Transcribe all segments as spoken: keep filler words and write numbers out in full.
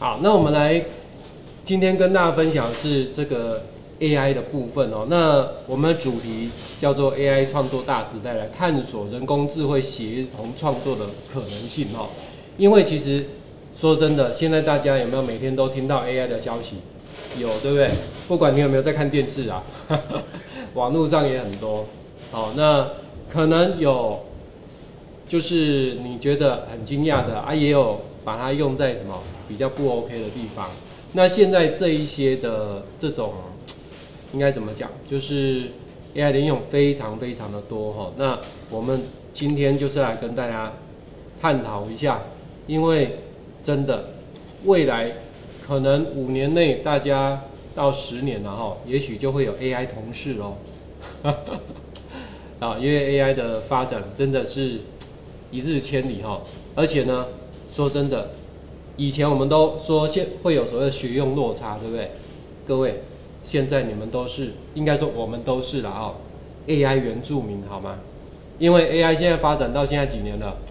好，那我们来今天跟大家分享的是这个 A I 的部分哦。那我们的主题叫做 A I 创作大时代，来探索人工智慧协同创作的可能性哦。因为其实说真的，现在大家有没有每天都听到 A I 的消息？有，对不对？不管你有没有在看电视啊，网络上也很多。好，那可能有，就是你觉得很惊讶的啊，也有把它用在什么比较不 OK 的地方。那现在这一些的这种，应该怎么讲？就是 A I 的应用非常非常的多哈。那我们今天就是来跟大家探讨一下，因为真的未来可能五年内大家到十年了哈，也许就会有 A I 同事哦。啊，因为 A I 的发展真的是一日千里哈，而且呢，说真的，以前我们都说现会有所谓的学用落差，对不对？各位，现在你们都是，应该说我们都是了啊、哦、，A I 原住民好吗？因为 A I 现在发展到现在几年了？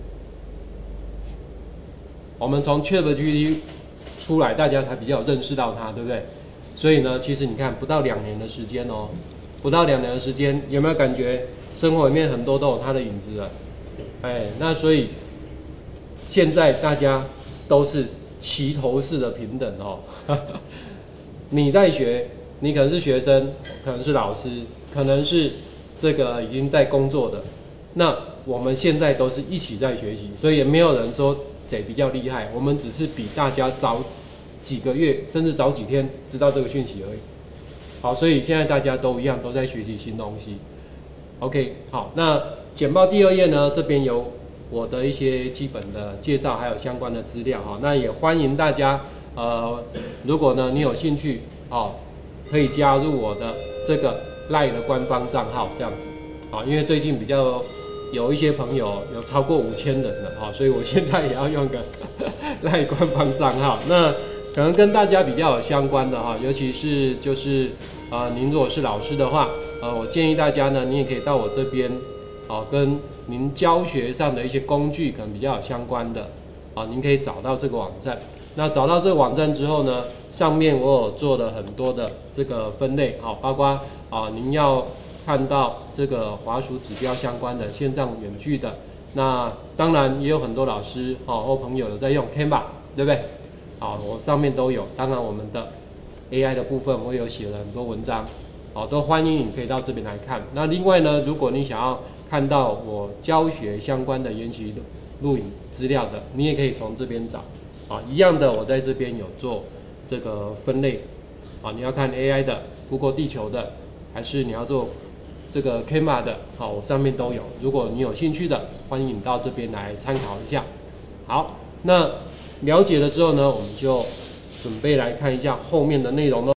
我们从 ChatGPT 出来，大家才比较有认识到它，对不对？所以呢，其实你看不到两年的时间哦。不到两年的时间，有没有感觉生活里面很多都有它的影子了？哎，那所以现在大家都是齐头式的平等哦。你在学，你可能是学生，可能是老师，可能是这个已经在工作的。那我们现在都是一起在学习，所以也没有人说谁比较厉害，我们只是比大家早几个月，甚至早几天知道这个讯息而已。好，所以现在大家都一样，都在学习新东西。OK， 好，那简报第二页呢，这边有我的一些基本的介绍，还有相关的资料哈。那也欢迎大家，呃，如果呢你有兴趣，哦，可以加入我的这个 LINE 的官方账号，这样子。啊，因为最近比较有一些朋友有超过五千人了，哈，所以我现在也要用个 LINE 官方账号。那可能跟大家比较有相关的哈，尤其是就是啊、呃，您如果是老师的话，呃，我建议大家呢，你也可以到我这边，啊、呃，跟您教学上的一些工具可能比较有相关的，啊、呃，您可以找到这个网站。那找到这个网站之后呢，上面我有做了很多的这个分类，好、哦，包括啊、呃，您要看到这个滑鼠指标相关的线上远距的，那当然也有很多老师哦或朋友有在用 Canva， 对不对？好，我上面都有。当然，我们的 A I 的部分我有写了很多文章，好，都欢迎你可以到这边来看。那另外呢，如果你想要看到我教学相关的研习录影资料的，你也可以从这边找。啊，一样的，我在这边有做这个分类。啊，你要看 A I 的、Google 地球的，还是你要做这个 Canva 的，好，我上面都有。如果你有兴趣的，欢迎你到这边来参考一下。好，那了解了之后呢，我们就准备来看一下后面的内容咯。